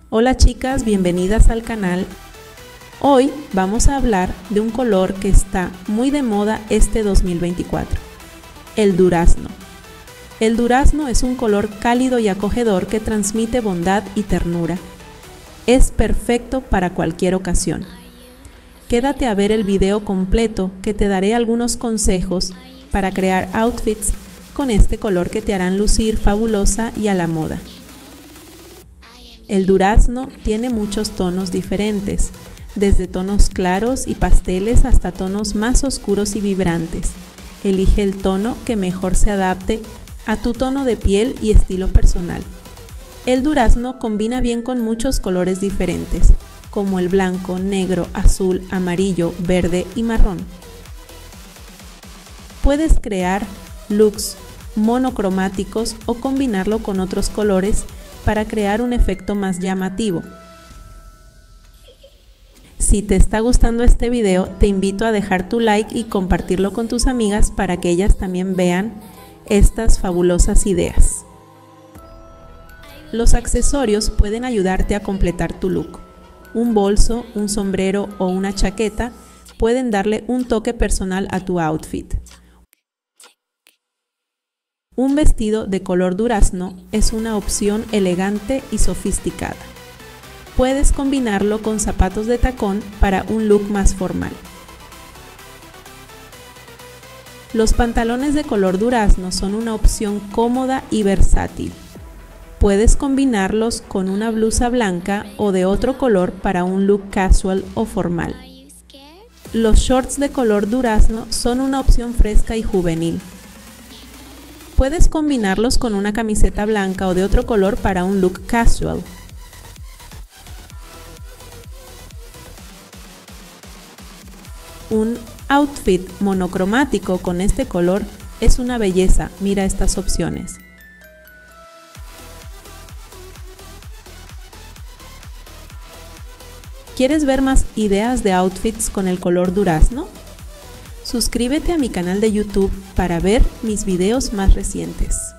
Hola chicas, bienvenidas al canal. Hoy vamos a hablar de un color que está muy de moda este 2024, el durazno. El durazno es un color cálido y acogedor que transmite bondad y ternura. Es perfecto para cualquier ocasión. Quédate a ver el video completo que te daré algunos consejos para crear outfits con este color que te harán lucir fabulosa y a la moda. El durazno tiene muchos tonos diferentes, desde tonos claros y pasteles hasta tonos más oscuros y vibrantes. Elige el tono que mejor se adapte a tu tono de piel y estilo personal. El durazno combina bien con muchos colores diferentes, como el blanco, negro, azul, amarillo, verde y marrón. Puedes crear looks monocromáticos o combinarlo con otros colores para crear un efecto más llamativo. Si te está gustando este video, te invito a dejar tu like y compartirlo con tus amigas para que ellas también vean estas fabulosas ideas. Los accesorios pueden ayudarte a completar tu look. Un bolso, un sombrero o una chaqueta pueden darle un toque personal a tu outfit. Un vestido de color durazno es una opción elegante y sofisticada. Puedes combinarlo con zapatos de tacón para un look más formal. Los pantalones de color durazno son una opción cómoda y versátil. Puedes combinarlos con una blusa blanca o de otro color para un look casual o formal. Los shorts de color durazno son una opción fresca y juvenil. Puedes combinarlos con una camiseta blanca o de otro color para un look casual. Un outfit monocromático con este color es una belleza. Mira estas opciones. ¿Quieres ver más ideas de outfits con el color durazno? Suscríbete a mi canal de YouTube para ver mis videos más recientes.